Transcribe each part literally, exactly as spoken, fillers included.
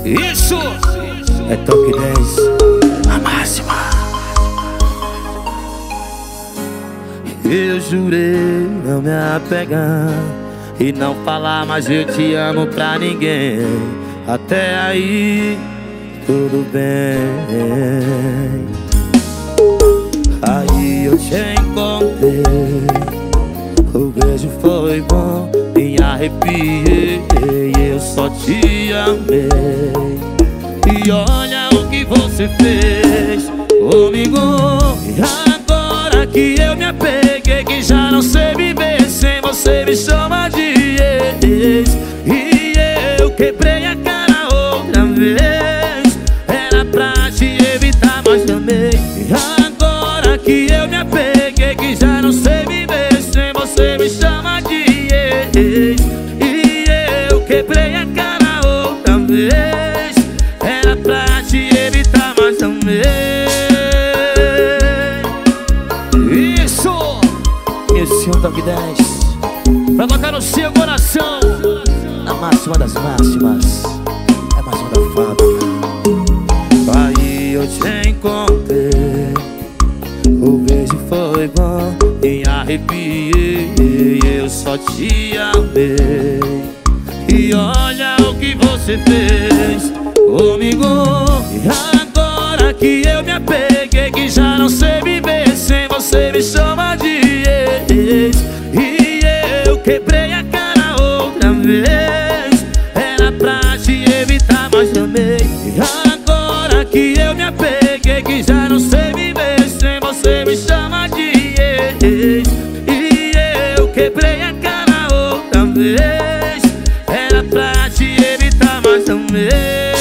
Isso é Top dez, a máxima. Eu jurei não me apegar e não falar mais eu te amo pra ninguém. Até aí, tudo bem. Aí eu te encontrei, o beijo foi bom, me arrepiei, eu só te amei. E olha o que você fez comigo. E agora que eu me apeguei, que já não sei viver sem você, me chama de ex. E eu quebrei a cara outra vez, era pra te evitar, mas também. E agora que eu me apeguei, que já não sei viver sem você, me chama de ex. E eu quebrei a cara outra vez, era pra te evitar, mas também. Isso Esse é um Top dez, pra tocar no seu coração, a máxima das máximas, é mais uma da fábrica. Aí eu te encontrei, o beijo foi bom, me arrepiei, eu só te amei. E olha o que você fez comigo. E agora que eu me apeguei, que já não sei viver sem você, me chama de ex. E eu quebrei a cara outra vez, era pra te evitar, mas também. E agora que eu me apeguei, que já não sei viver sem você, me chama de ex. E eu quebrei a cara outra vez, era pra te evitar, mas também.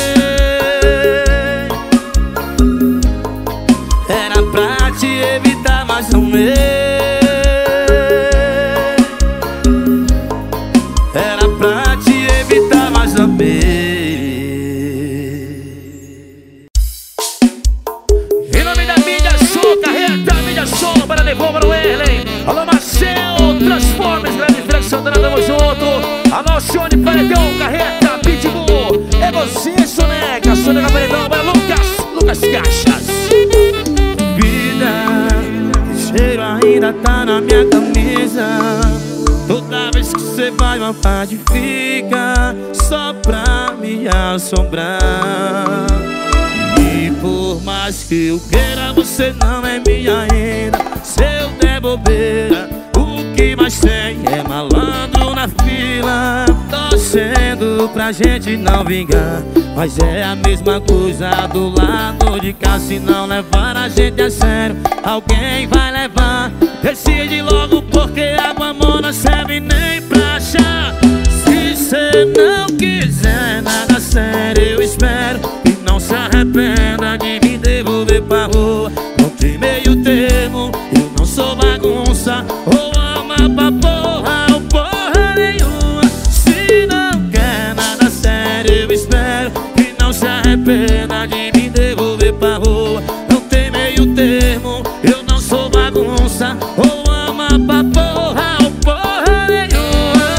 Era pra te evitar, mas também. Era pra te evitar, mas também. em nome da mídia Show, carreta mídia Show, para levar para o Erlen. Alô Marcel, Transformers, grande Frank Santana, tamo junto. Alô Shone Paredão, carreta, Pitbull, é você, Soneca, Soneca Paredão, para Lucas, Lucas Caixas. Vida, o cheiro ainda tá na minha camisa. Toda vez que você vai, uma parte fica só pra me assombrar. E por mais que eu queira, você não é minha ainda. Se eu der bobeira, o que mais tem é malandro na fila, torcendo pra gente não vingar. Mas é a mesma coisa do lado de cá. Se não levar a gente a sério, alguém vai levar. Decide logo, porque água morna serve nem pra chá. Se cê não quiser nada sério, eu espero que não se arrependa de me devolver pra rua. Não tem meio termo, eu não sou bagunça, ou alma pra porra ou porra nenhuma. Se não quer nada sério, eu espero que não se arrependa de me devolver pra rua. Não tem meio termo, eu não sou bagunça, ou alma pra porra ou porra nenhuma.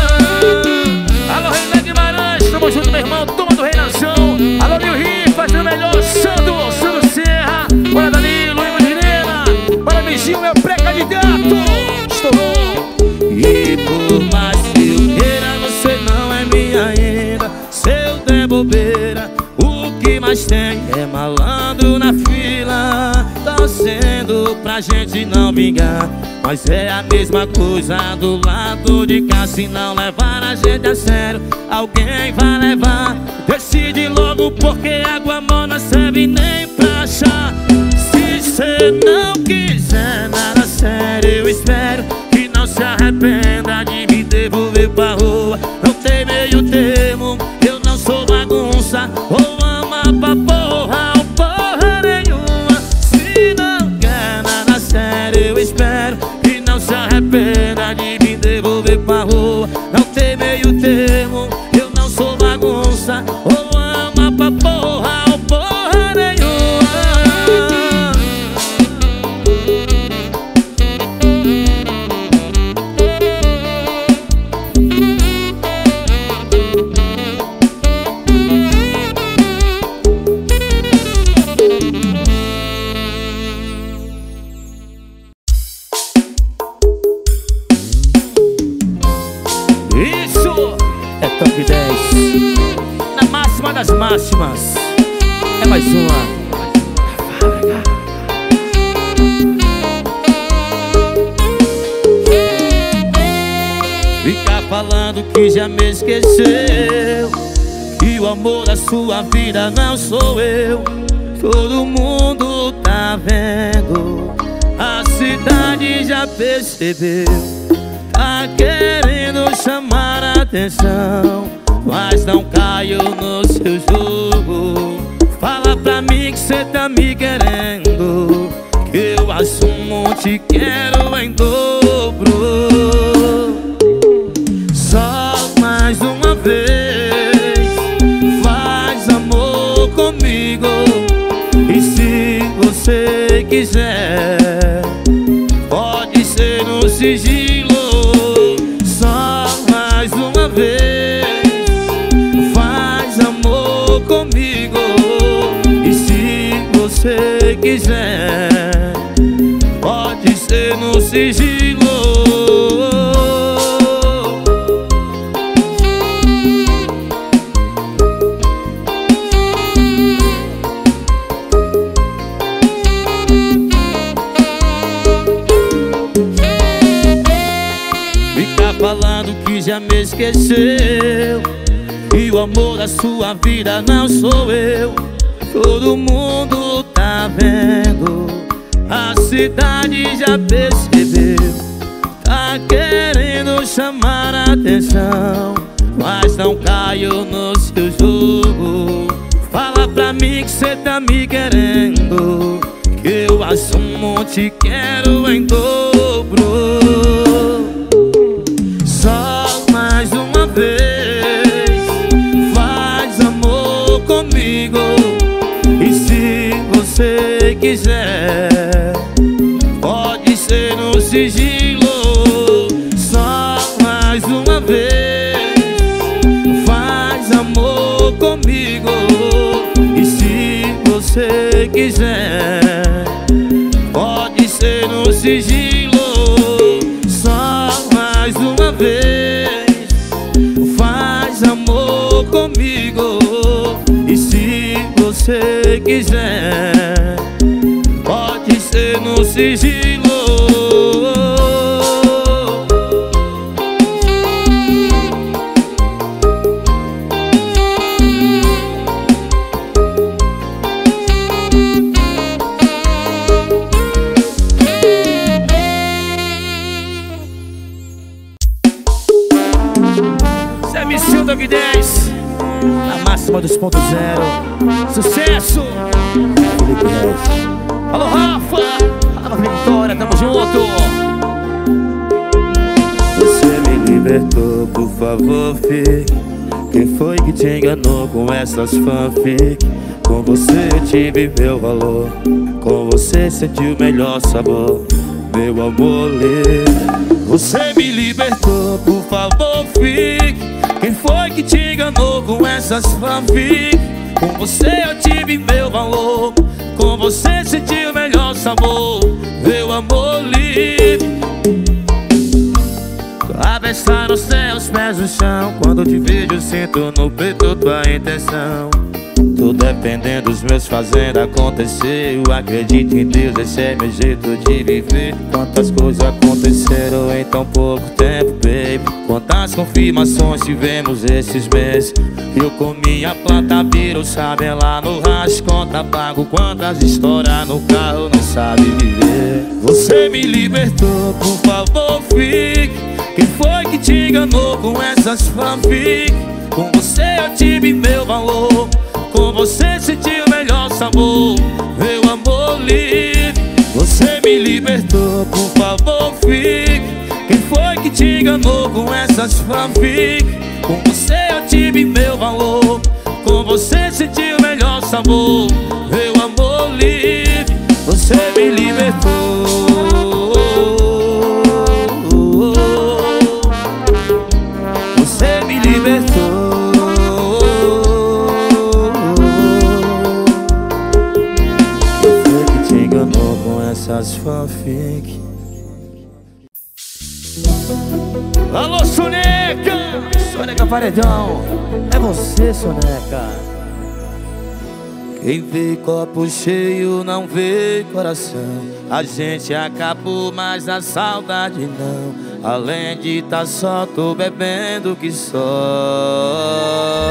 Alô Renan Guimarães, tamo junto, meu irmão, turma do Rei Nação. Alô Nil Rio, fazendo melhor, Sandro, Sandro Serra. Bora Danilo, Lima de Nena. Bora Beijinho, meu pré-candidato. Estourou. E por mais que eu queira, você não é minha ainda. Se eu der bobeira, o que mais tem é malandro na fila, torcendo pra gente não vingar. Mas é a mesma coisa do lado de cá. Se não levar a gente a sério, alguém vai levar. Decide logo, porque água morna serve nem pra chá. Se cê não quiser nada sério, eu espero que não se arrependa de me devolver pra rua. Não tem meio termo, eu não sou bagunça, ou ama pra porra ou porra nenhuma. Se não quer nada sério, eu espero que não se arrependa de me devolver pra rua. Não tem meio termo, eu não sou bagunça, ou ama pra porra ou porra nenhuma. Toque dez. Na máxima das máximas. É mais uma. Fica falando que já me esqueceu, que o amor da sua vida não sou eu. Todo mundo tá vendo, a cidade já percebeu. Tá querendo chamar a atenção, mas não caiu no seu jogo. Fala pra mim que cê tá me querendo, que eu assumo, te quero em dobro. Só mais uma vez, faz amor comigo. E se você quiser, pode ser no sigilo. Só mais uma vez, faz amor comigo. E se você quiser, pode ser no sigilo. Falando que já me esqueceu, e o amor da sua vida não sou eu. Todo mundo tá vendo, a cidade já percebeu. Tá querendo chamar a atenção, mas não caiu no seu jogo. Fala pra mim que cê tá me querendo, que eu assumo, te quero em dobro. Só mais uma vez, faz amor comigo. E se você quiser, pode ser no sigilo. Só mais uma vez, faz amor comigo. E se você quiser, pode ser no sigilo. Só mais uma vez, faz amor comigo. E se você quiser, pode ser no sigilo. Toque dez, a máxima dos ponto zero. Sucesso! Alô, Rafa! Alô, Vitória, tamo junto! Você me libertou, por favor, fique. Quem foi que te enganou com essas fanfic? Com você eu tive meu valor, com você senti o melhor sabor, meu amor livre. Você me libertou, por favor, fique. Quem foi que te enganou com essas fanfic? Com você eu tive meu valor, com você senti o melhor sabor, meu amor livre. Cabeça no céu, os pés no chão, quando te vejo sinto no peito tua intenção. Tô dependendo dos meus fazendo acontecer. Eu acredito em Deus, esse é meu jeito de viver. Quantas coisas aconteceram em tão pouco tempo, baby. Quantas confirmações tivemos esses meses. Eu comi a planta, viro, sabe lá no racho. Conta pago, quantas histórias no carro não sabe viver. Você me libertou, por favor, fique. Quem foi que te enganou com essas fanfic? Com você eu tive meu valor, com você senti o melhor sabor, meu amor livre. Você me libertou, por favor, fique. Quem foi que te enganou com essas fanfic? Com você eu tive meu valor, com você senti o melhor sabor, meu amor livre. Você me libertou. Você me libertou. Essas fanfic. Alô, Soneca! Soneca Paredão, é você, Soneca. Quem vê copo cheio não vê coração. A gente acabou, mas a saudade não. Além de tá só, tô bebendo que só.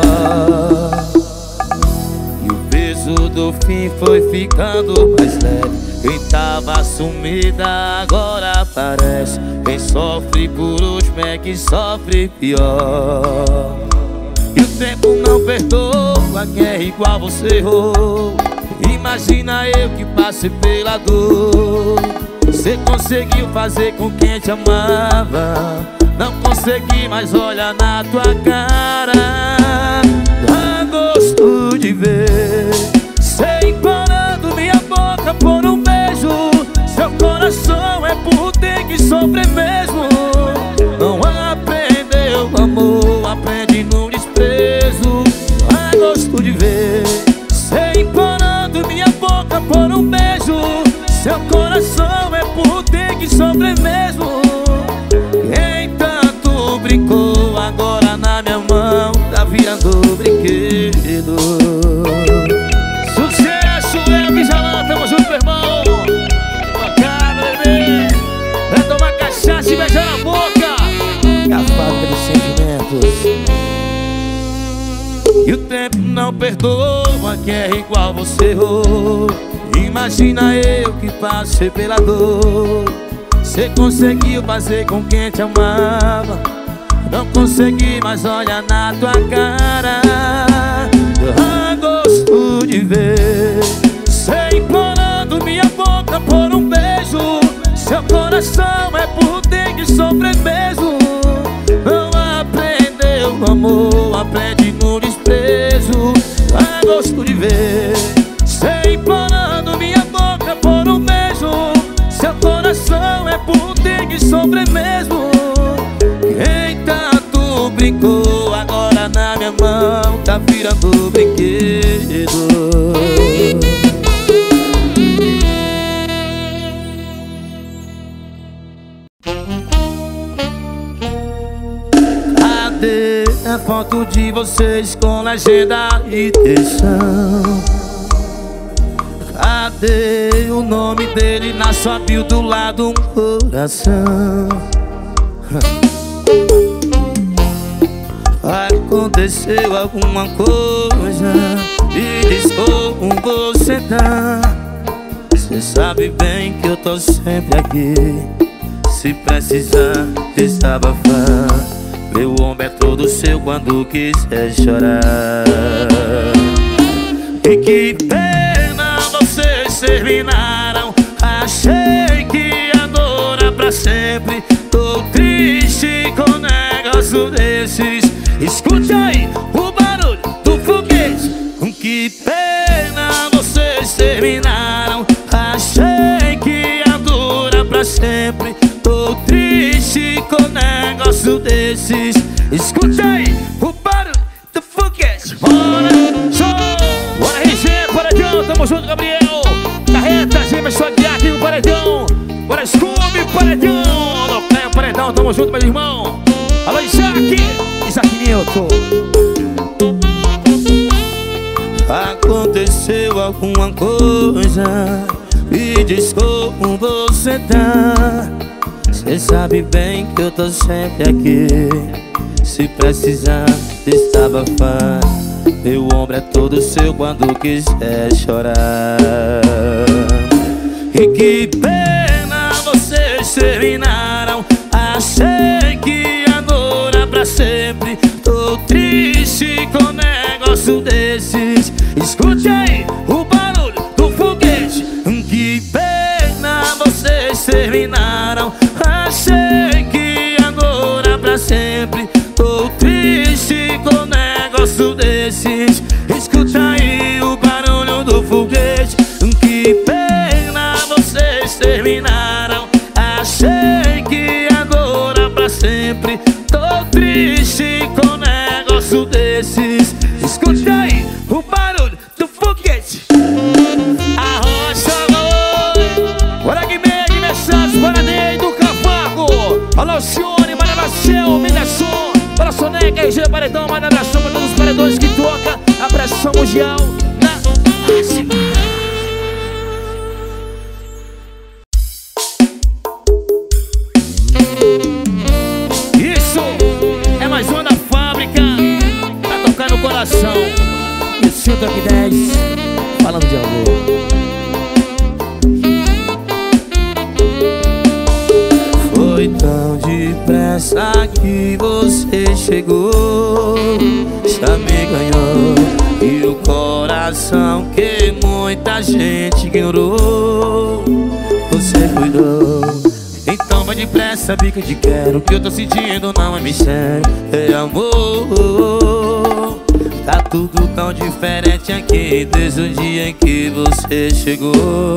E o peso do fim foi ficando mais leve. Quem tava sumida agora aparece. Quem sofre por último é que sofre pior. E o tempo não perdoa quem é igual você errou. Imagina eu que passei pela dor. Você conseguiu fazer com quem te amava. Não consegui mais olhar na tua cara. Dá gosto de ver cê implorando minha boca por um beijo. Seu coração é por ter que sofrer mesmo. Não aprendeu amor, aprende no desprezo. Dá gosto de ver cê implorando minha boca por um beijo. Seu coração é por ter que sofrer mesmo. Quem tanto brincou agora na minha mão tá virando brinquedo. Sucesso, Elvis Jalan, tamo junto, meu irmão. Tua cara, bebê. Vai tomar cachaça e beijar na boca. É a falta de sentimentos. E o tempo não perdoa quem é igual você errou. Imagina eu que passei pela dor. Você conseguiu fazer com quem te amava. Não consegui mais olhar na tua cara. Dá gosto de ver cê implorando minha boca por um beijo. Seu coração é por ter que sofrer mesmo. Não aprendeu amor, aprende no desprezo. Dá gosto de ver cê implorando minha boca por um beijo. Seu coração é por ter que sofrer mesmo. Quem tanto brincou agora na minha mão tá virando brinquedo. Cadê a foto de vocês com legenda e textão? Cadê o nome dele na sua bio do lado um coração? Aconteceu alguma coisa e diz como você tá. Cê sabe bem que eu tô sempre aqui. Se precisar desabafar, meu ombro é todo seu quando quiser chorar. E que pena vocês terminaram. Achei que ia durar pra sempre. Tô triste com um negócio desses. Escute aí o barulho do foguete. Que pena vocês terminaram. Achei que ia durar pra sempre. Tô triste com um negócio desses. Escute aí o barulho do foguete. Bora, show! Bora, R G, Paredão, tamo junto, Gabriel. Carreta, Gêmeos, Guiar, tem o Paredão. Bora, Scooby, Paredão. Não cai o Paredão, tamo junto, meu irmão. Alô, Isaac, Isaac Newton. Aconteceu alguma coisa e diz como você tá. Cê sabe bem que eu tô sempre aqui. Se precisar desabafar, meu ombro é todo seu quando quiser chorar. E que pena vocês terminaram. Achei que ia durar pra sempre. Tô triste com um negócio desses. Escute aí o barulho do foguete. Que pena vocês terminaram. Achei que ia durar pra sempre. Tô triste com um negócio desses. Escuta aí o barulho do foguete. Que pena vocês terminaram. Achei que ia durar pra sempre. Tô triste com um negócio desses. Escuta aí o barulho do foguete. A rocha vai. Bora que megue, mensagem para Ney do Cavaco. Alô, Cione, Maria Marcel, Minasson. Para Soneca, R G dois que toca a pressão mundial na máxima. Isso é mais uma da fábrica pra tocar no coração. E o seu Toque dez falando de amor. Foi tão depressa que você chegou, já me ganhou. E o coração que muita gente ignorou, você cuidou. Então vai depressa, bica de quero. O que eu tô sentindo não é mistério, é amor. Tá tudo tão diferente aqui desde o dia em que você chegou.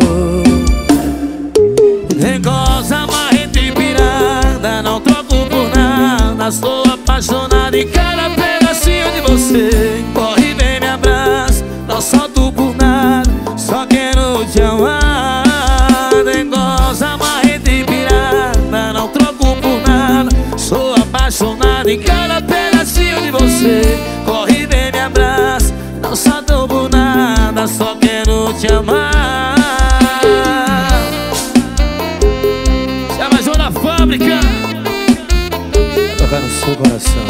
Negosa, marreta e pirada, não troco por nada. Sou apaixonado em cada pedacinho de você. Corre, vem, me abraça, não solto por nada, só quero te amar. Negosa, marreta e pirada, não troco por nada. Sou apaixonado em cada pedacinho de você. Corre, vem, me abraça, não solto por nada, só quero te amar. Fábrica tocar no seu coração.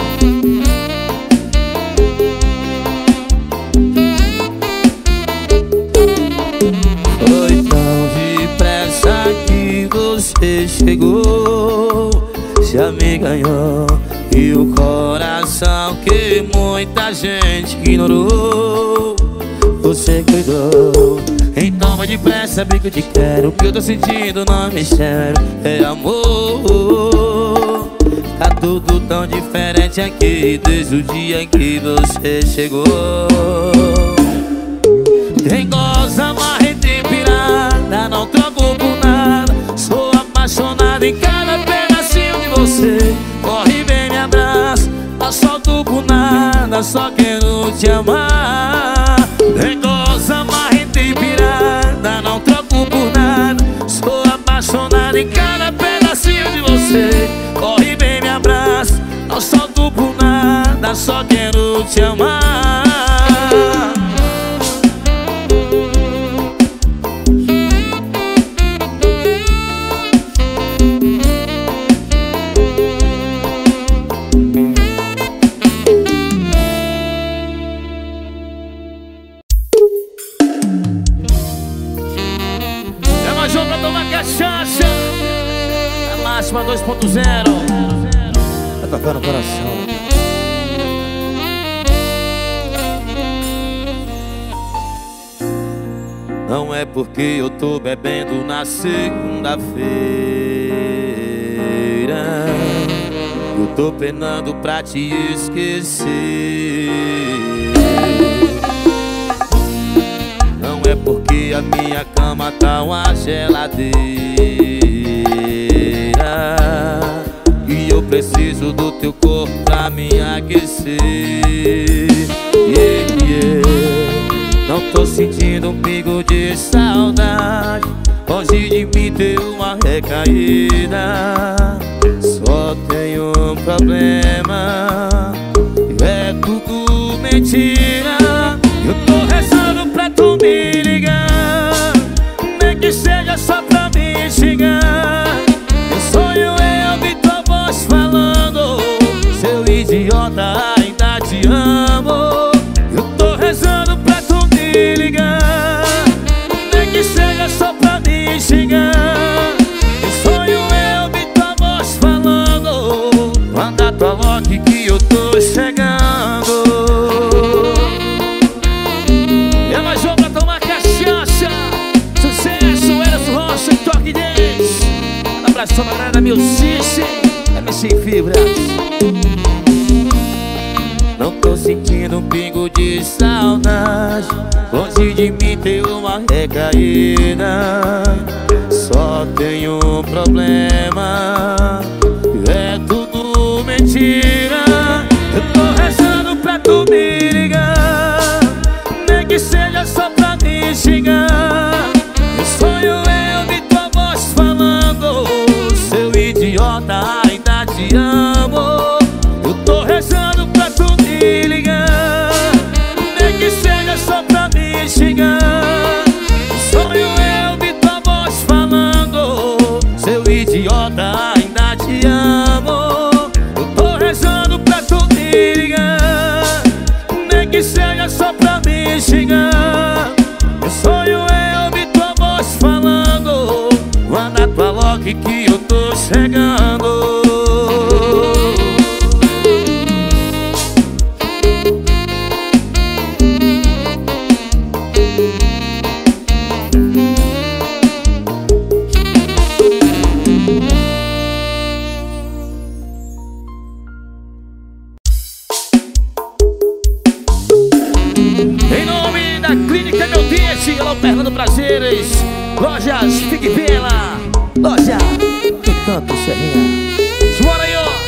Foi tão depressa que você chegou, já me ganhou. E o coração que muita gente ignorou, você cuidou. Então vai depressa, bico te quero. O que eu tô sentindo não é mistério, é amor. Tá tudo tão diferente aqui desde o dia em que você chegou. Tem goza, marreta e pirada, não troco por nada. Sou apaixonado em cada pedacinho de você. Corre, vem, me abraça, não solto por nada, só quero te amar. Tem goza, marreta e pirada, não troco por nada. Sou apaixonado em cada pedacinho de você. Corre, vem, me abraça, não solto por nada, só quero te amar. Cachaça, a máxima dois ponto zero. Vai tocar no coração. Não é porque eu tô bebendo na segunda-feira, eu tô penando pra te esquecer. Não é porque a minha cama tá uma geladeira e eu preciso do teu corpo pra me aquecer. Yeah, yeah. Não tô sentindo um pingo de saudade, longe de mim ter uma recaída. Só tenho um problema, é tudo mentira. Eu tô rezando pra tu me ligar, nem que seja só pra me xingar. Meu sonho é ouvir tua voz falando: seu idiota, ainda te amo. Eu tô rezando pra tu me ligar, nem que seja só pra me xingar. Meu sonho é ouvir tua voz falando: manda tua lote que eu tô chegando. Abração pra galera da Milcice, M C Fibras. Não tô sentindo um pingo de saudade, longe de mim ter uma recaída. Só tenho um problema, é tudo mentira. Eu tô rezando pra tu me ligar, nem que seja só pra me xingar. Meu sonho é ouvir tua voz falando: seu idiota, ainda te amo. Eu tô rezando pra tu me ligar, olha só pra me xingar. Meu sonho é ouvir tua voz falando: manda tua lock que eu tô chegando. Fernando Prazeres, Lojas Fique Vela, Loja Encanto Serrinha. Bora aí, ó.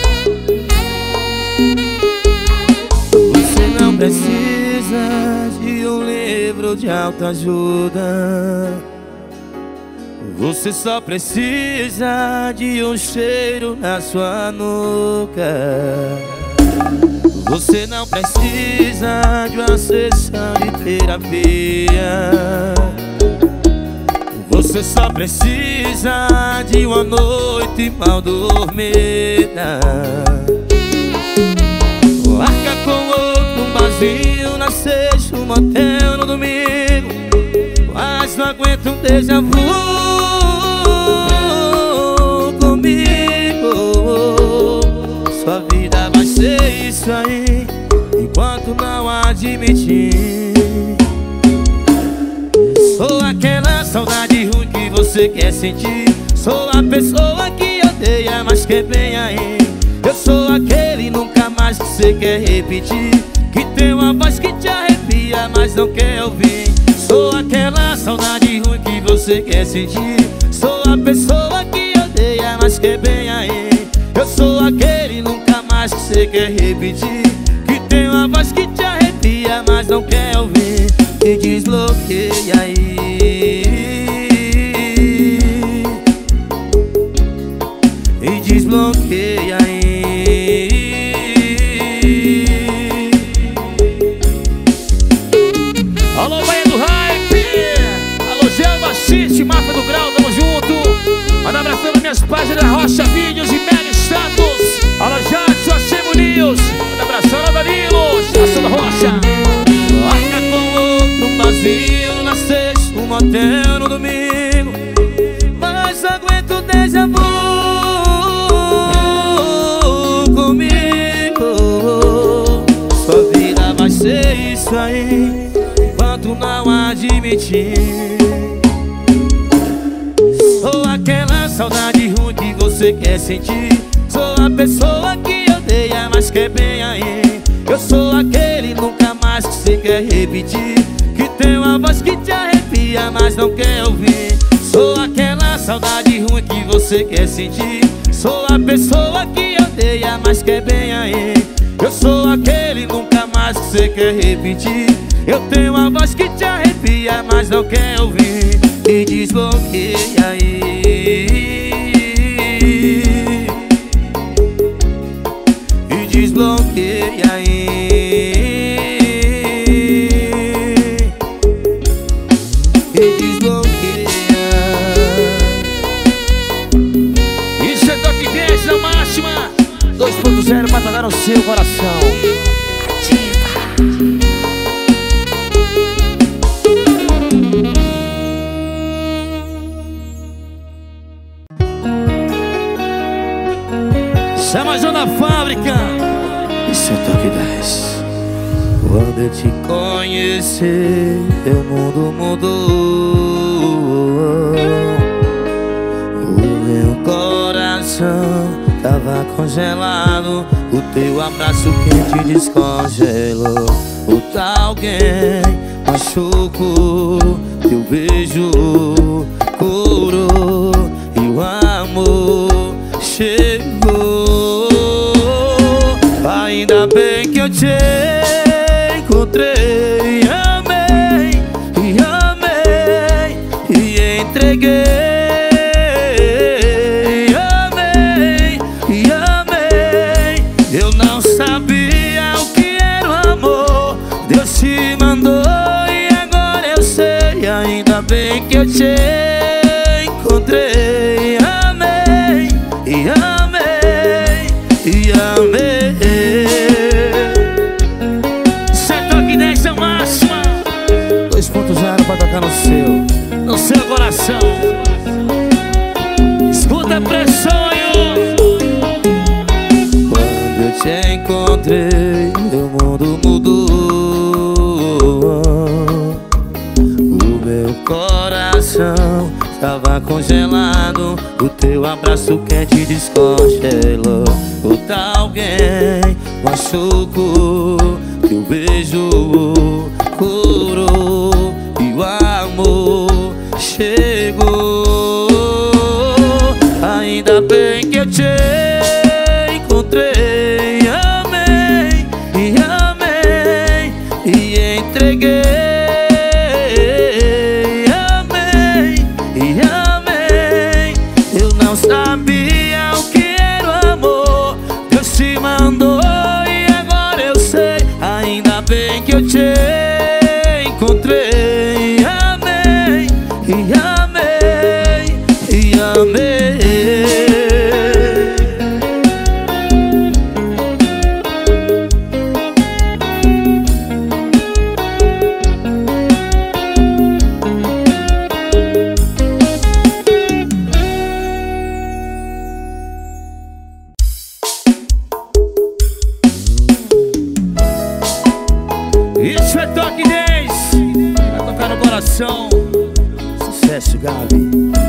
Você não precisa de um livro de autoajuda. Você só precisa de um cheiro na sua nuca. Você não precisa de uma sessão de terapia. Você só precisa de uma noite mal dormida. Marca com outro um barzinho na sexta, um motel no domingo. Mas não aguento um déjà vu comigo. Sua vida vai ser isso aí, enquanto não admitir. Sou aquela saudade ruim que você quer sentir. Sou a pessoa que odeia, mas quer bem aí. Eu sou aquele nunca mais que você quer repetir, que tem uma voz que te arrepia, mas não quer ouvir. Sou aquela saudade ruim que você quer sentir. Sou a pessoa que odeia, mas quer bem aí. Eu sou aquele nunca mais que você quer repetir, que tem uma voz que te arrepia, mas não quer ouvir. E desbloqueia aí. E desbloqueia aí. Alô, Bahia do Hype. Alô, Gelba, City, Máfia do Grau, tamo junto. Manda um abraço nas minhas páginas, Rocha Vídeos e Mega Status. Alô, Jadson, Achemo News. Manda um abraço, alô, Danilo, Estação da Rocha. Marca com outro um barzinho na sexta, um motel no domingo. Mas aguento o déjà vu comigo. Sua vida vai ser isso aí, enquanto não admitir. Sou aquela saudade ruim que você quer sentir. Sou a pessoa que odeia, mas quer bem aí. Eu sou aquele nunca mais que você quer repetir, que tem uma voz que te arrepia, mas não quer ouvir. Sou aquela saudade ruim que você quer sentir. Sou a pessoa que odeia, mas quer bem aí. Eu sou aquele nunca mais que você quer repetir. Eu tenho uma voz que te arrepia, mas não quer ouvir. E desbloqueia aí. E desbloqueia aí. E desbloqueia. Isso é Toque dez na máxima dois ponto zero pra tocar no seu coração. Chamazão da fábrica. Isso é Toque dez. Quando eu te conheci, meu mundo mudou. O meu coração tava congelado, o teu abraço quente descongelou. O tal alguém machucou, teu beijo curou e o amor chegou. Ainda bem que eu te encontrei, amei e amei e entreguei. Amei e amei. Eu não sabia o que era o amor, Deus te mandou e agora eu sei. Ainda bem que eu te encontrei, amei e amei e amei. Isso é Toque dez. pra tocar no seu, no seu coração. Escuta a pressão aí. Quando eu te encontrei, o mundo mudou. O meu coração tava congelado, o teu abraço quente descongelou. Outra alguém machucou, teu beijo curou e o amor chegou. Ainda bem que eu te encontrei, amei e amei e entreguei. Sabia o que era o amor, Deus te mandou e agora eu sei. Ainda bem que eu te encontrei, amei e amei e amei. Isso é Toque dez, vai tocar no coração. Sucesso, Gabi.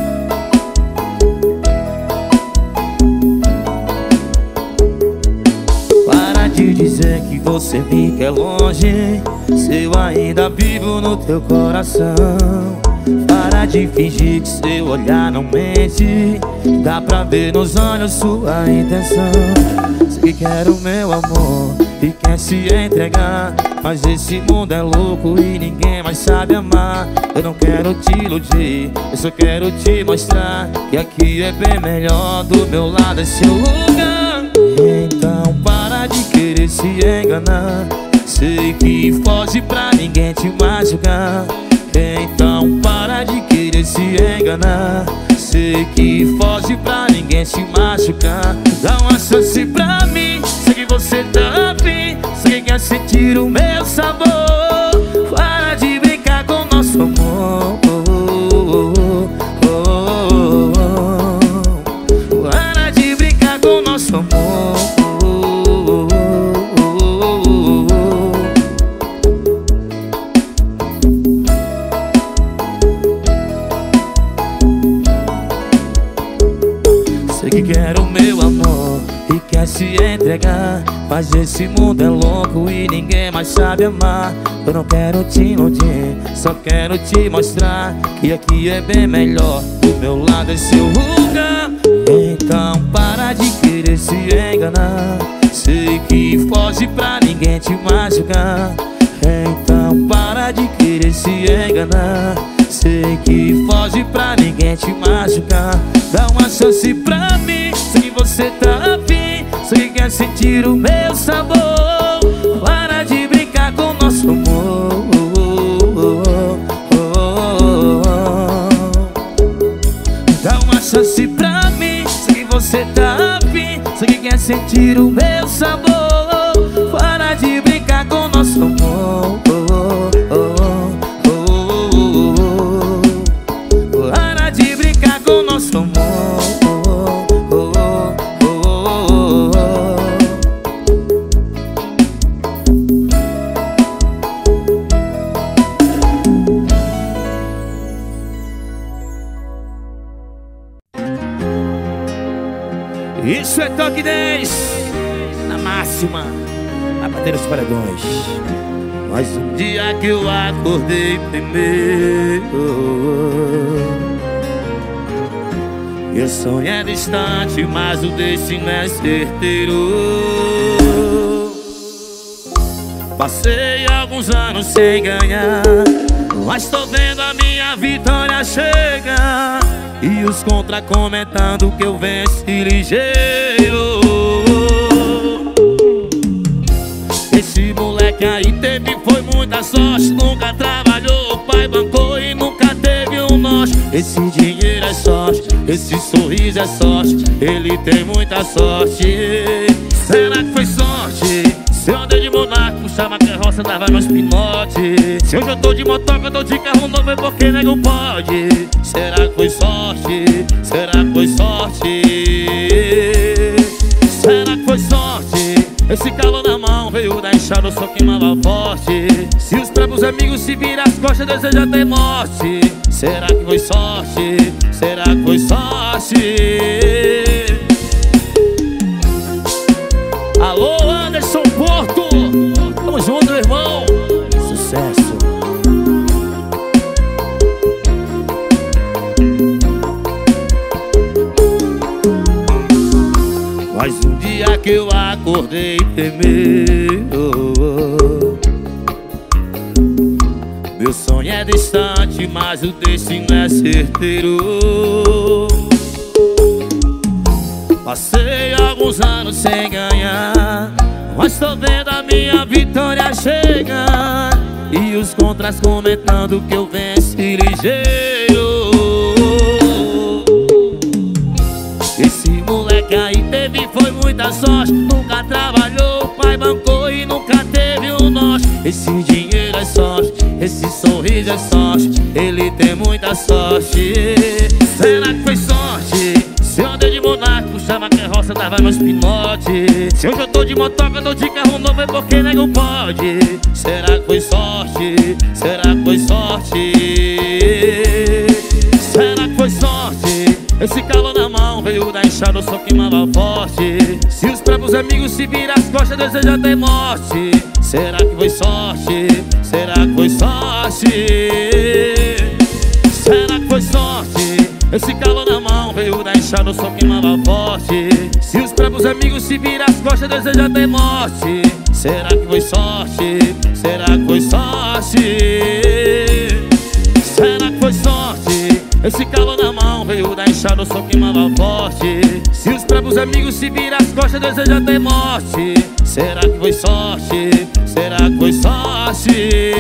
Para de dizer que você me quer longe, se eu ainda vivo no teu coração. Para de fingir que seu olhar não mente, dá pra ver nos olhos sua intenção. Sei que quer o meu amor e quer se entregar, mas esse mundo é louco e ninguém mais sabe amar. Eu não quero te iludir, eu só quero te mostrar que aqui é bem melhor, do meu lado é seu lugar. Então para de querer se enganar, sei que foge pra ninguém te machucar. Então para de querer se enganar, sei que foge pra ninguém te machucar. Dá uma chance pra mim, sei que você tá afim, sei que quer sentir o meu sabor. Para de brincar com nosso amor, para de brincar com nosso amor. Sei que quer o meu amor e quer se entregar, mas esse mundo é louco e ninguém mais sabe amar. Eu não quero te iludir, só quero te mostrar que aqui é bem melhor, do meu lado é seu lugar. Então para de querer se enganar, sei que foge pra ninguém te machucar. Então para de querer se enganar, sei que foge pra ninguém te machucar. Dá uma chance pra mim, sei que você tá afim, sei que quer sentir o meu sabor. Para de brincar com nosso amor, dá uma chance pra mim, sei que você tá afim, sei que quer sentir o meu sabor. Para de brincar com nosso amor, para de brincar com nosso amor. Isso é Toque dez, na máxima, a bater os paredões. Mas um dia que eu acordei primeiro, meu sonho é distante, mas o destino é certeiro. Passei alguns anos sem ganhar, mas tô vendo a minha vitória chegar, e os contra comentando que eu venci ligeiro. Esse moleque aí teve foi muita sorte, nunca trabalhou, o pai bancou e nunca teve um norte. Esse dinheiro é sorte, esse sorriso é sorte, ele tem muita sorte. Será que foi sorte? Se eu andei de monarca, puxava carroça, dava meus pinote. Se hoje eu tô de motoca, tô de carro novo, é porque nego pode. Será que foi sorte? Será que foi sorte? Será que foi sorte? Esse calor na mão veio da enxada, eu só queimava forte. Se os próprios amigos se viram as costas, deseja ter morte. Será que foi sorte? Será que foi sorte? Alô, Anderson Porto, tamo junto, meu irmão. Sucesso. Mais um dia que eu acordei primeiro. Meu sonho é distante, mas o destino é certeiro. Passei alguns anos sem ganhar, mas tô vendo a minha vitória chegar. E os contras comentando que eu venci ligeiro. Esse moleque aí teve foi muita sorte. Nunca trabalhou, pai bancou e nunca teve um norte. Esse dinheiro é sorte, esse sorriso é sorte. Ele tem muita sorte. Será que foi sorte? Se eu andei de monarca, puxava carroça, dava meus pinote. Se hoje eu tô de motoca, tô de carro novo, é porque nego pode. Será que foi sorte? Será que foi sorte? Será que foi sorte? Esse calor na mão veio da enxada, eu só queimava forte. Se os próprios amigos se viram as costas, deseja ter morte. Será que foi sorte? Será que foi sorte? Será que foi sorte? Esse calor na mão veio da enxada, eu só queimava forte. Se os próprios amigos se viram as costas, deseja ter morte. Será que foi sorte? Será que foi sorte? Será que foi sorte? Esse calor na mão veio da enxada, eu só queimava forte. Se os próprios amigos se viram as costas, deseja ter morte. Será que foi sorte? Será que foi sorte?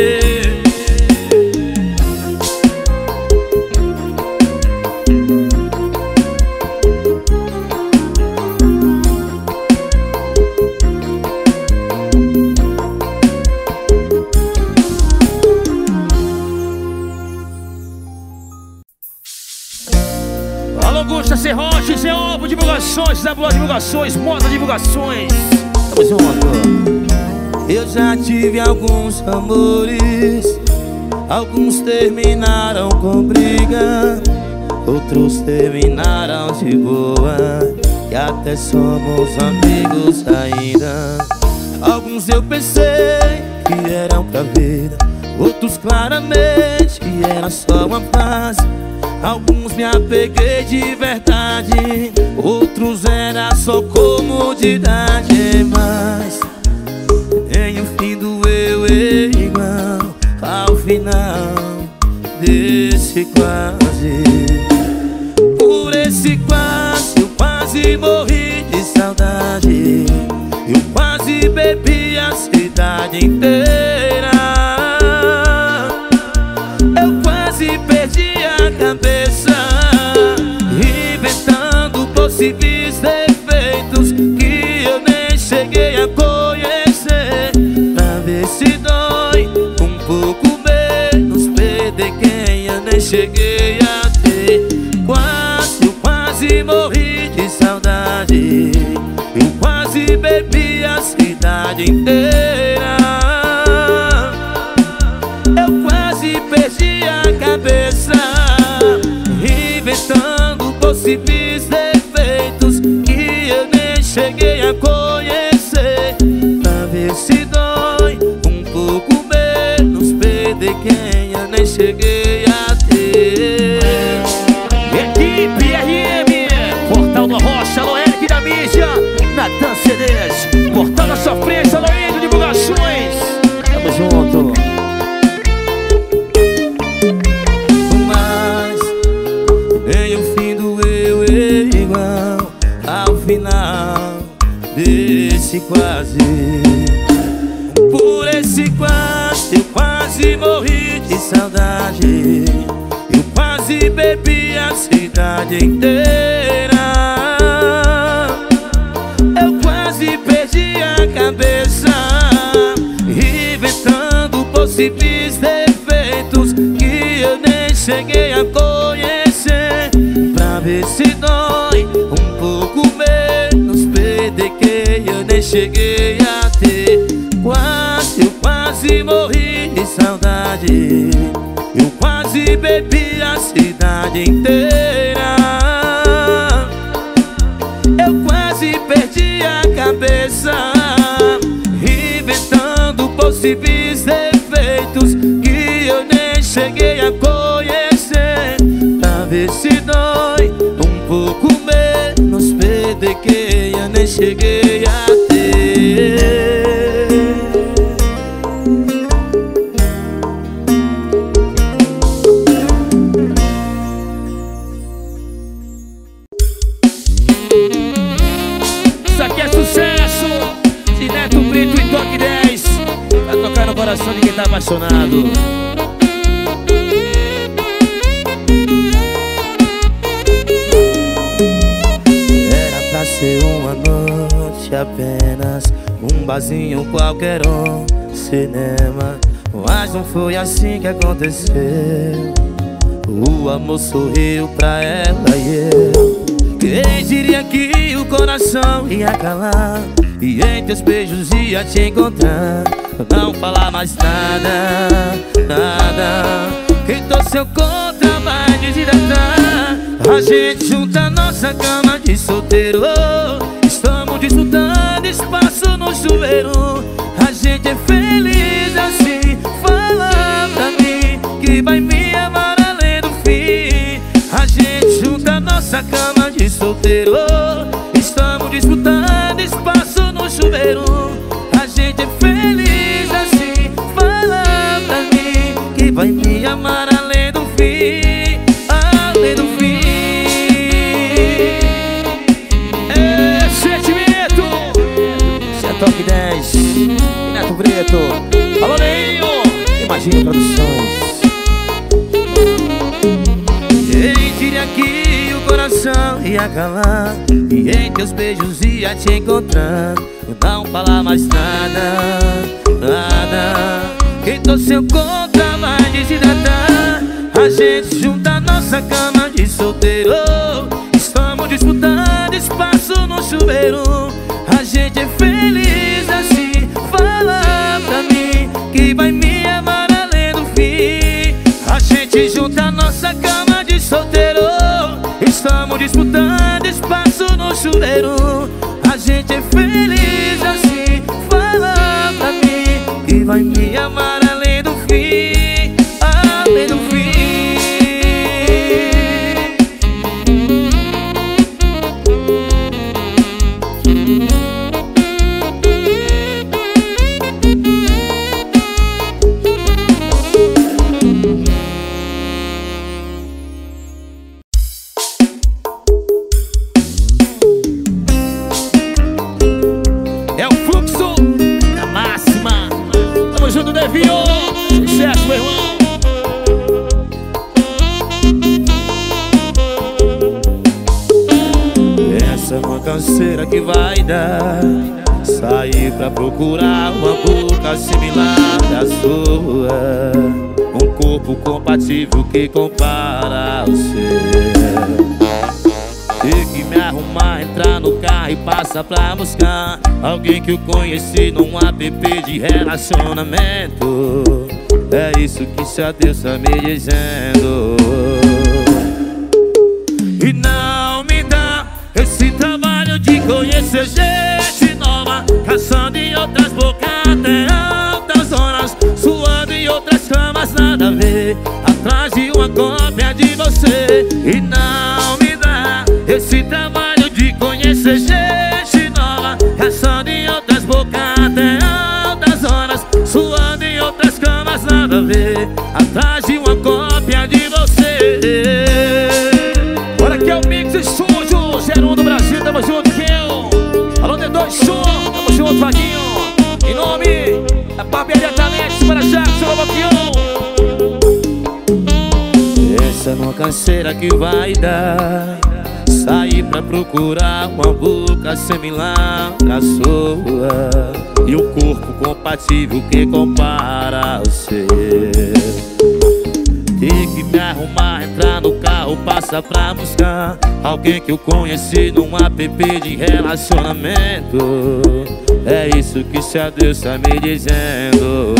Augusta, Zé Rocha, Zé Ovo, divulgações, Zé Bló, divulgações, Moda, divulgações. Tamo junto. Eu já tive alguns amores, alguns terminaram com briga, outros terminaram de boa, e até somos amigos ainda. Alguns eu pensei que eram pra vida, outros claramente que era só uma fase. Alguns me apeguei de verdade, outros era só comodidade. Mas nem o fim do eu é igual ao final desse quase. Por esse quase eu quase morri de saudade, eu quase bebi a cidade inteira. Eu quase perdi a cabeça, inventando possíveis defeitos que eu nem cheguei a conhecer, pra ver se dói um pouco menos perder quem eu nem cheguei a ter. Quase, eu quase morri de saudade, eu quase bebi a cidade inteira. Eu quase perdi a cabeça, inventando possíveis defeitos que eu nem cheguei a conhecer, pra ver se dói um pouco menos perder quem eu nem cheguei a ter. Equipe R M, Portal do Rocha, Alô Eric da mídia, Natan C Ds, Portal da Sofrência, Alô Índio, divulgações. Tamo junto. Nem o fim do eu é igual ao final desse quase. Por esse quase eu quase morri de saudade, eu quase bebi a cidade inteira. Eu quase perdi a cabeça, possíveis defeitos que eu nem cheguei a conhecer, pra ver se dói um pouco menos P D que eu nem cheguei a ter. Quase, eu quase morri de saudade, eu quase bebi a cidade inteira, eu quase perdi a cabeça, inventando possíveis defeitos que eu nem cheguei a conhecer, pra ver se dói um pouco menos P D que eu nem cheguei a ter. Isso aqui é sucesso de Neto Brito e Toque dez, pra tocar no coração de quem tá apaixonado. Era pra ser uma noite apenas, um barzinho qualquer, um cinema, mas não foi assim que aconteceu. O amor sorriu pra ela e eu. Quem diria que o coração ia calar e em teus beijos ia te encontrar, não falar mais nada, nada. Quem torceu contra vai desidratar. A gente junta nossa cama de solteiro, estamos disputando espaço no chuveiro. A gente é feliz assim, fala pra mim que vai me amar além do fim. A gente junta nossa cama de solteiro, estamos disputando espaço no chuveiro. A gente é feliz assim, fala pra mim que vai me amar além do fim, além do fim. É sentimento. Isso é Toque dez e Neto Brito. Alô, Neinho. Imagina Produções. Quem diria que o coração ia calar e em teus beijos ia te encontrar, não falar mais nada, nada. Quem torceu contra vai desidratar. A gente junta nossa cama de solteiro, estamos disputando espaço no chuveiro. A gente é feliz assim, fala pra mim que vai me amar além do fim. A gente junta nossa cama de solteiro, estamos disputando espaço no chuveiro. A gente é feliz assim, fala pra mim que vai me amar além do fim, além do fim. É o fluxo da máxima. Tamo junto, Devinho. Sucesso, meu irmão. Essa é uma canseira que vai dar, sair pra procurar uma boca similar à sua, um corpo compatível que compara ao seu. Ter que me arrumar, entrar no carro e passar pra buscar alguém que eu conheci num app de relacionamento. É isso que só Deus tá me dizendo. E não me dá esse trabalho de conhecer gente nova, caçando em outras bocas até altas horas, suando em outras camas, nada a ver, atrás de uma cópia de você. E não me dá esse trabalho de conhecer gente nova, caçando em outras bocas até altas horas, suando em outras camas, nada a ver, atrás de uma cópia de você. Bora que é o Mix Estúdio zero um do Brasil, tamo junto, Kill. Alô, D dois Show, tamo junto, Vaguinho. Em nome da Barbearia Talente para Jackson, Loboquião. Essa é uma canseira que vai dar, sair pra procurar uma boca similar à sua, e um corpo compatível que compara ao seu. você. Tem que me arrumar, entrar no carro, passar pra buscar alguém que eu conheci num app de relacionamento. É isso que seu Deus tá me dizendo.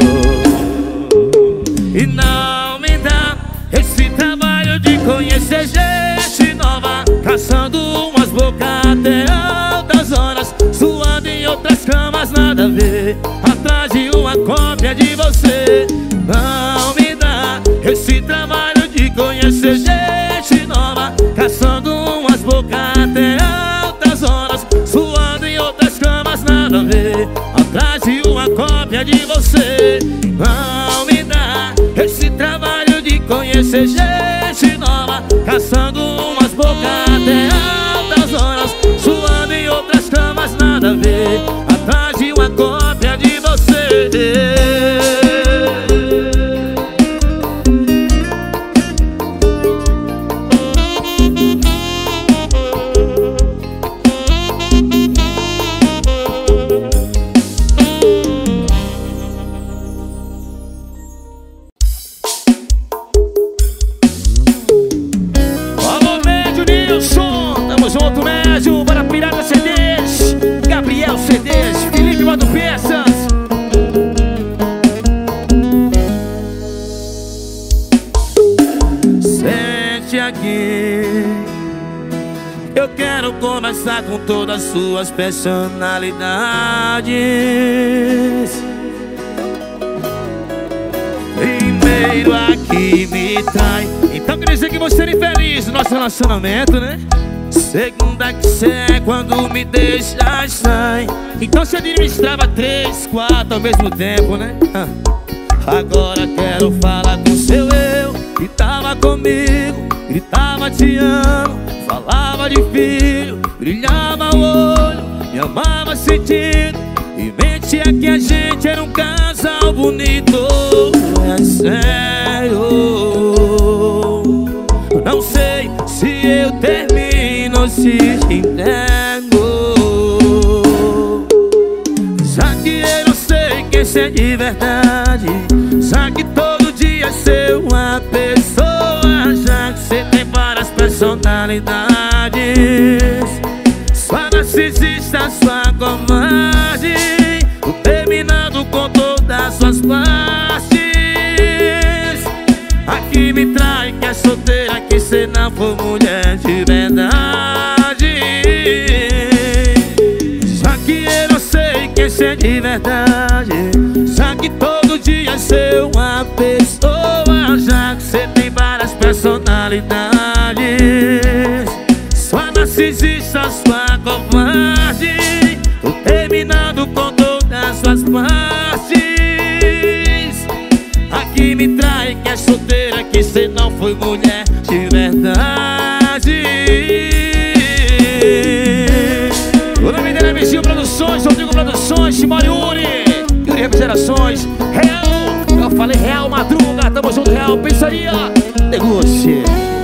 E não me dá esse trabalho de conhecer gente nova, caçando umas bocas até altas horas, suando em outras camas, nada a ver, atrás de uma cópia de você. Não me dá esse trabalho de conhecer gente nova, caçando umas bocas até altas horas, suando em outras camas, nada a ver, atrás de uma cópia de você. Não me dá esse trabalho de conhecer gente nova, caçando umas bocas até altas horas, suando em outras camas, nada a ver, atrás de uma cópia de você. Junto, médio, para Pirata C Ds, Gabriel C Ds, Felipe Mando Peças. Sente aqui, eu quero conversar com todas as suas personalidades. Primeiro aqui me trai, então quer dizer que você é infeliz no nosso relacionamento, né? Segunda que cê é quando me deixa sai. Então você administrava três, quatro ao mesmo tempo, né? Ah. Agora quero falar com seu eu que tava comigo, gritava te amo, falava de filho, brilhava o olho, me amava sentindo, e mentia que a gente era um casal bonito. É sério, não sei se eu termino ou se entrego, já que eu não sei quem ser de verdade, já que todo dia ser uma pessoa, já que você tem várias personalidades, sua narcisista, sua covarde, tô terminando com todas as suas partes. Aqui me trai que é solteira, que cê não for mulher de verdade, já que eu não sei quem ser de verdade, já que todo dia ser uma pessoa, já que cê tem várias personalidades, sua narcisista, sua covarde, tô terminando com todas as suas partes. Aqui me trai que é solteira, que cê não foi mulher de verdade. O nome dele é Vizinho Produções, Rodrigo Produções, Timóteo Yuri, Yuri Refrigerações, Real, eu falei Real Madruga, tamo junto, Real Pensaria, negocie.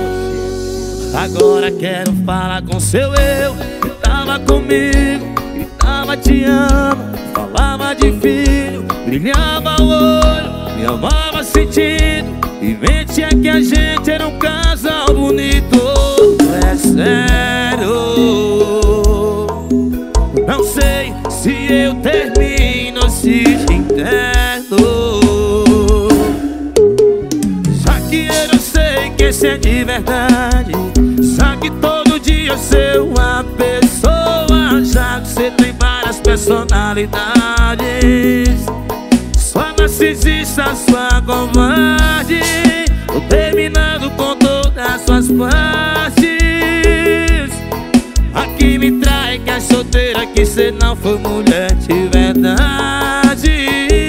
Agora quero falar com seu eu que tava comigo, gritava te amo, falava de filho, brilhava o olho, me amava sentindo, e mentia que a gente era um casal bonito. É sério, não sei se eu termino ou se entendo, já que eu não sei quem ser de verdade, já que todo dia ser uma pessoa, já que você tem várias personalidades, sua narcisista, sua covarde, tô terminando com todas as suas partes. Aqui me trai que é solteira, que cê não foi mulher de verdade,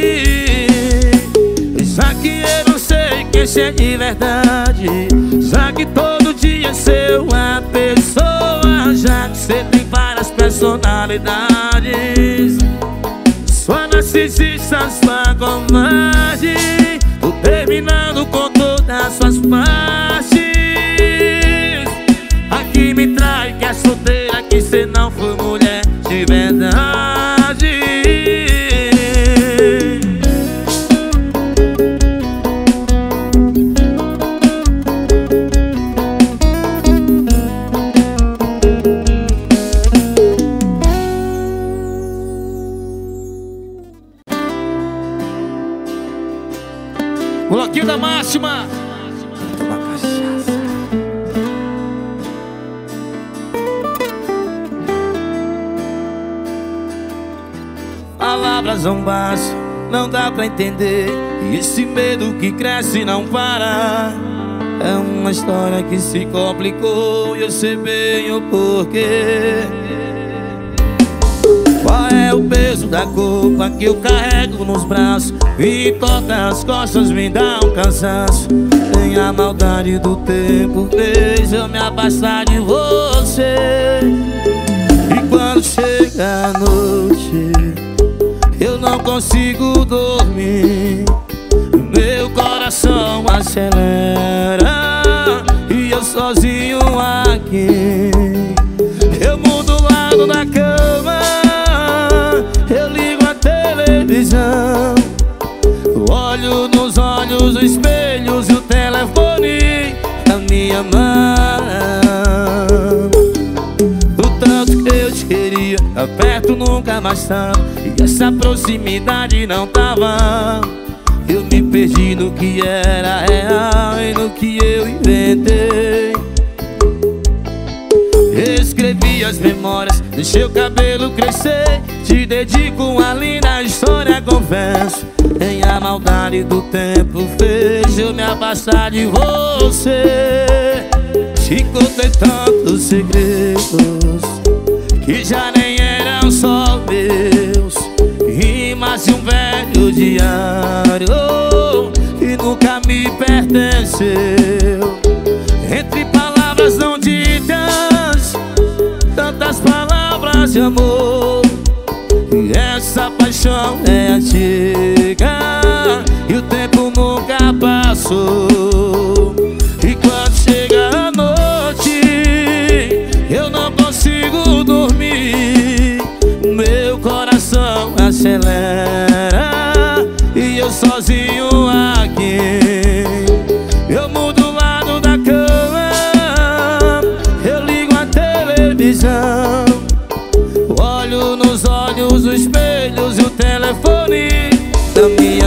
já que eu não sei quem ser de verdade, já que todo dia ser uma pessoa, já que cê tem várias personalidades, sua narcisista, sua covarde, tô terminando com todas as suas partes. Aqui me trai que é solteira, que cê não foi mulher de verdade. Bloquinho da Máxima. Toma cachaça. Palavras não bastam, não dá pra entender. E esse medo que cresce e não para. É uma história que se complicou e eu sei bem o porquê. Qual é o peso da culpa que eu carrego nos braços? E toca as costas, me dá um cansaço. Nem a maldade do tempo fez eu me afastar de você. E quando chega a noite, eu não consigo dormir. Meu coração acelera e eu sozinho aqui. Eu mudo o lado da cama, eu ligo a televisão, olho nos olhos, os espelhos e o telefone na minha mão. O tanto que eu te queria, aperto nunca mais tava. E essa proximidade não tava. Eu me perdi no que era real e no que eu inventei. Escrevi as memórias, deixei o cabelo crescer. Te dedico uma linda história, confesso. Nem a maldade do tempo fez eu me afastar de você. Te contei tantos segredos que já nem eram só meus. Rimas de um velho diário que nunca me pertenceu. Entre palavras não ditas, tantas palavras de amor. E essa paixão é antiga e o tempo nunca passou. E quando chega a noite, eu não consigo dormir. Meu coração acelera e eu sozinho aqui. Eu mudo o lado da cama, eu ligo a televisão, olho nos olhos, os espelhos e o telefone na minha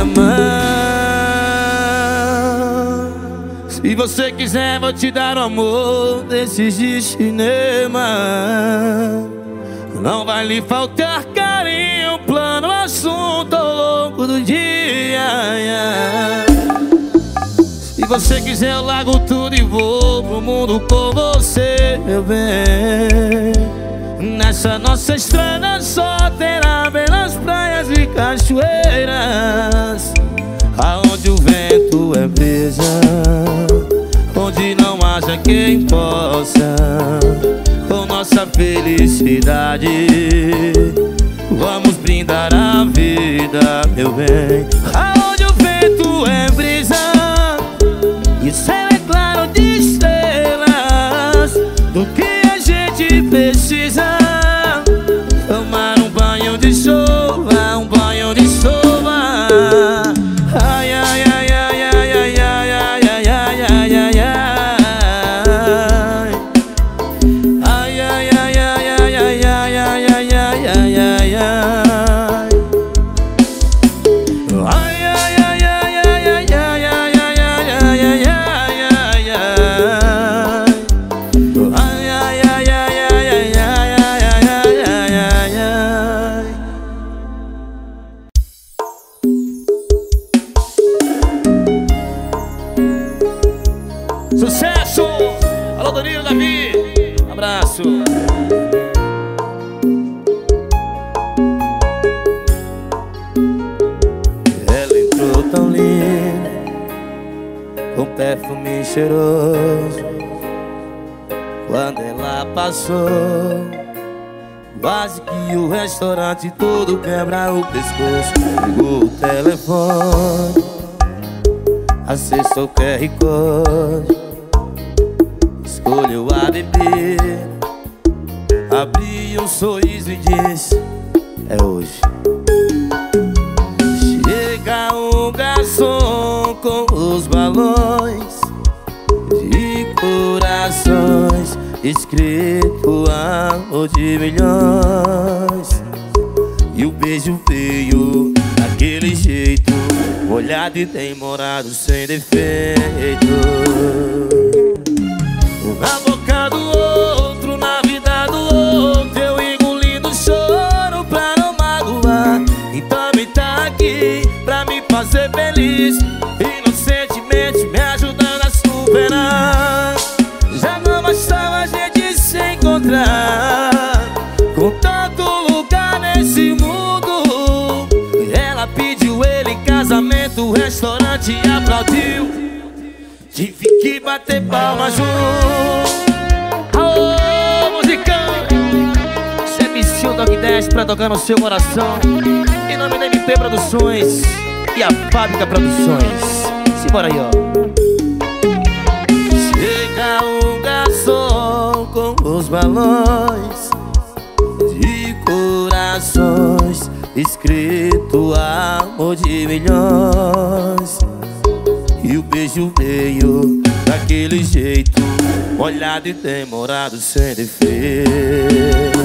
mão. Se você quiser, vou te dar o amor desses de cinema. Não vai lhe faltar carinho, plano, assunto ao longo do dia. Se você quiser, eu largo tudo e vou pro mundo com você, meu bem. Nessa nossa estrada só terá belas praias e cachoeiras, aonde o vento é brisa, onde não haja quem possa com nossa felicidade. Vamos brindar a vida, meu bem. Aonde o vento é brisa e o céu é claro de estrelas, do que a gente precisa. Tomar um banho de chuva, um banho de chuva. Ai, ai, ai, ai, ai, ai, ai, ai, ai, ai, ai, ai, ai. Sucesso! Alô, Danilo, Davi, abraço. Ela entrou tão linda, com perfume cheiroso. Quando ela passou, quase que o restaurante todo quebra o pescoço. Pegou o telefone, acessou o Q R Code, escolheu a bebida, abriu um sorriso e disse: é hoje. Chega um garçom com os balões de corações, escrito amor de milhões. E o beijo veio daquele jeito, molhado e demorado sem defeito. Na boca do outro, na vida do outro, eu engolindo choro pra não magoar. Então me tá aqui pra me fazer feliz, inocentemente me ajudando a superar. Já não bastava a gente se encontrar, com tanto lugar nesse mundo. Ela pediu ele em casamento, o restaurante aplaudiu. Tive que bater palma junto. Aô, musicão! C M C Dog dez pra tocar no seu coração. Em nome da M P Produções e a Fábrica Produções. Simbora aí, ó. Chega um garçom com os balões de corações, escrito amor de milhões. E o beijo veio daquele jeito, molhado e demorado sem defeito.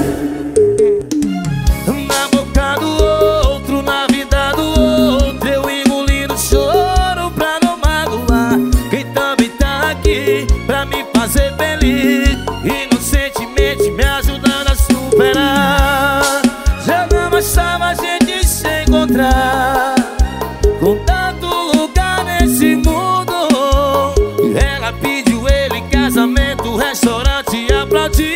Na boca do outro, na vida do outro, eu engolindo choro pra não magoar. Quem também tá aqui pra me fazer feliz, inocentemente me ajudando a superar. Já não bastava a gente se encontrar, com tanto lugar nesse mundo. Ela pediu ele em casamento, o restaurante aplaudiu.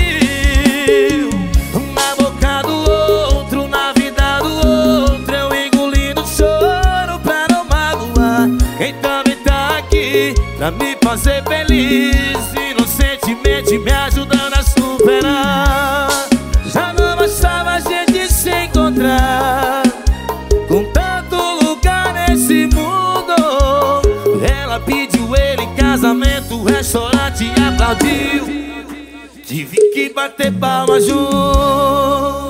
Na boca do outro, na vida do outro, eu engolindo choro pra não magoar. Quem também tá aqui pra me fazer feliz, inocentemente me ajudando a superar. Já não bastava a gente se encontrar, com tanto lugar nesse mundo. Ela pediu ele em casamento, o restaurante aplaudiu. Tive que bater palma junto.